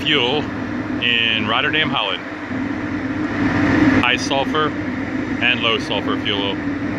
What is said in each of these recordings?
fuel in Rotterdam, Holland. High sulfur and low sulfur fuel.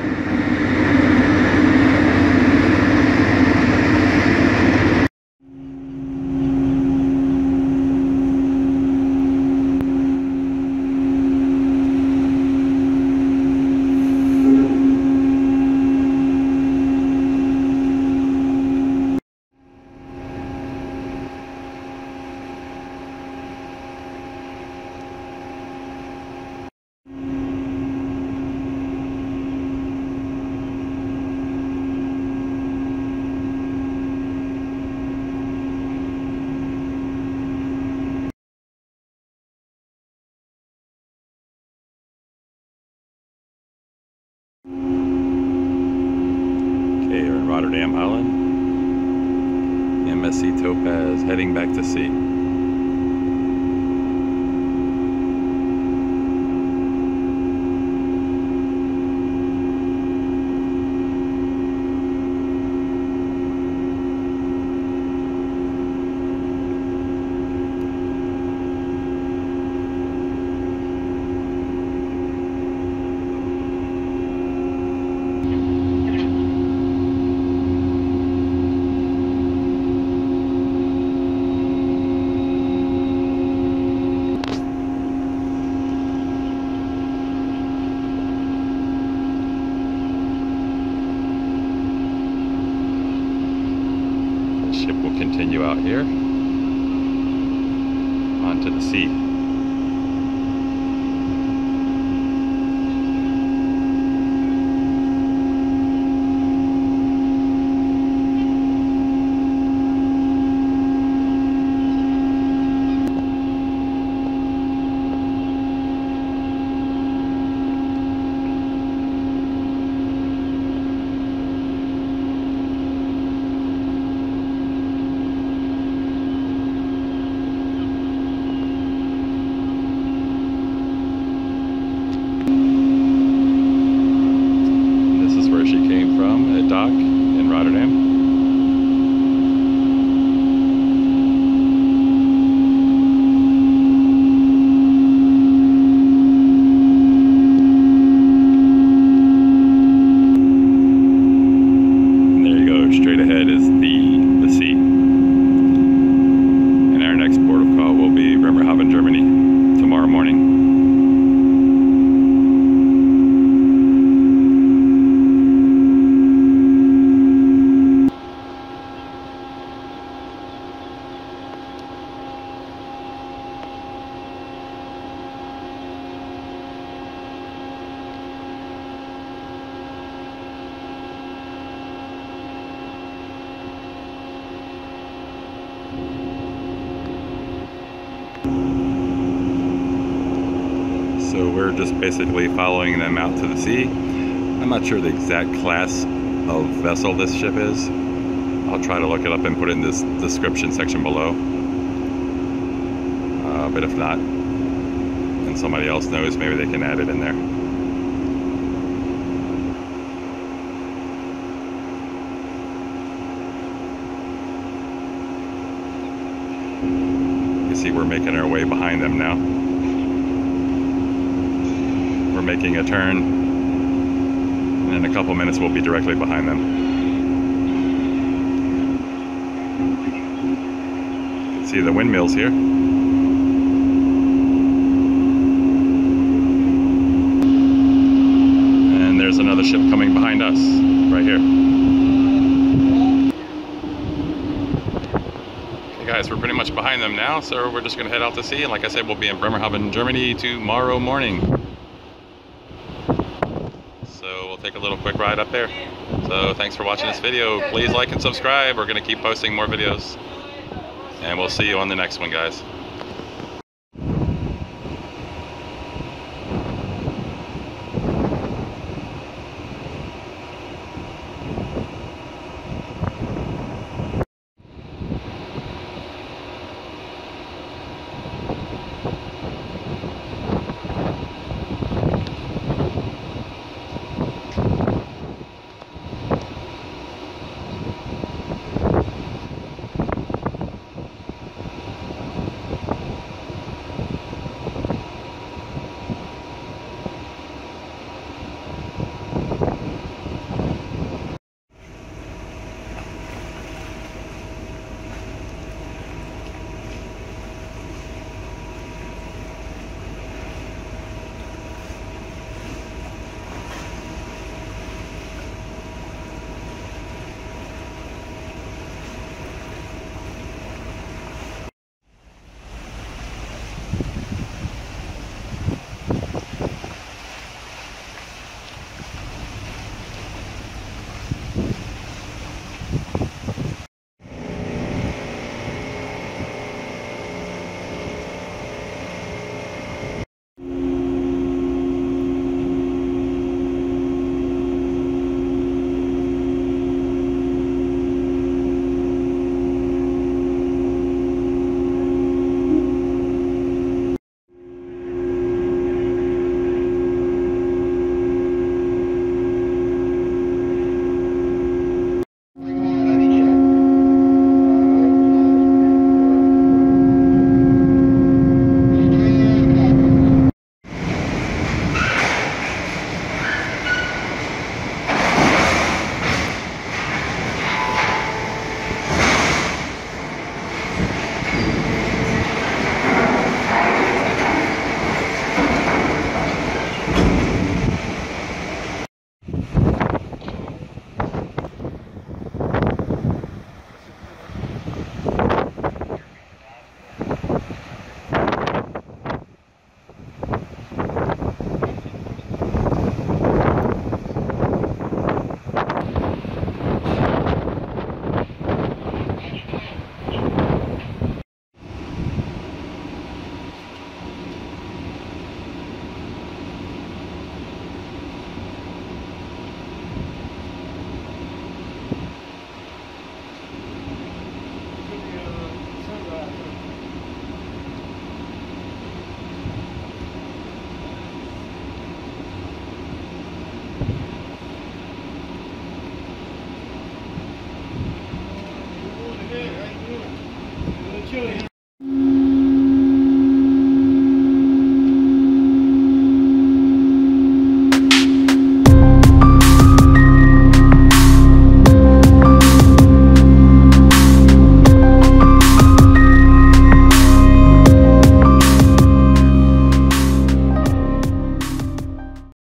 Rotterdam, Holland. MSC Topaz heading back to sea. Ship will continue out here onto the sea. Dock in Rotterdam. And there you go, straight ahead is the sea. And our next port of call will be Bremerhaven, Germany, tomorrow morning. So we're just basically following them out to the sea. I'm not sure the exact class of vessel this ship is. I'll try to look it up and put it in this description section below. But if not, and somebody else knows, maybe they can add it in there. You see we're making our way behind them now. We're making a turn, and in a couple minutes we'll be directly behind them. You can see the windmills here. And there's another ship coming behind us, right here. Okay guys, we're pretty much behind them now, so we're just gonna head out to sea, and like I said, we'll be in Bremerhaven, Germany tomorrow morning. Take a little quick ride up there. So thanks for watching this video. Please like and subscribe. We're going to keep posting more videos, and we'll see you on the next one, guys.